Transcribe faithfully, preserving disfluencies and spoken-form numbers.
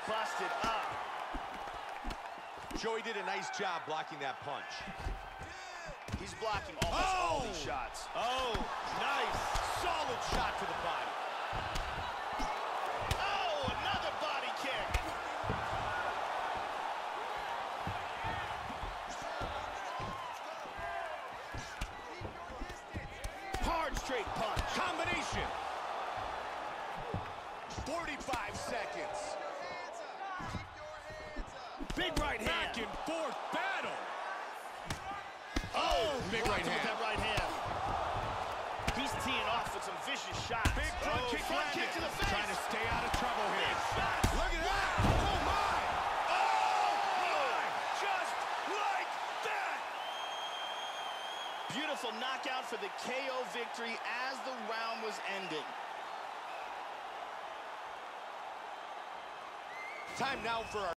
busted up. Joey did a nice job blocking that punch. He's blocking almost oh! all these shots. Oh, nice. Solid shot to the body. Oh, another body kick. Hard straight punch. Combination. forty-five seconds. Big right hand. Back and forth battle. Oh, big blocked right him hand. with that right hand. He's teeing off with some vicious shots. Big front oh, kick front landed. kick to the face. Trying to stay out of trouble here. Big shot. Look at that. Oh, my. Oh, my. Just like that. Beautiful knockout for the K O victory as the round was ending. Time now for our